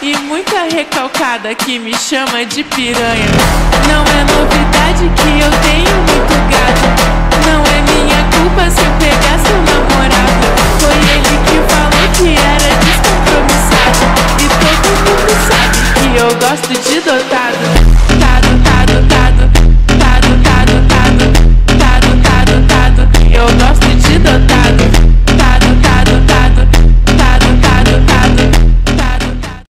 e muita recalcada que me chama de piranha. Não é novidade que eu tenho muito gato. Não é minha culpa se eu pegar seu namorado. Foi ele que falou que era descompromissado, e todo mundo sabe que eu gosto de dotado.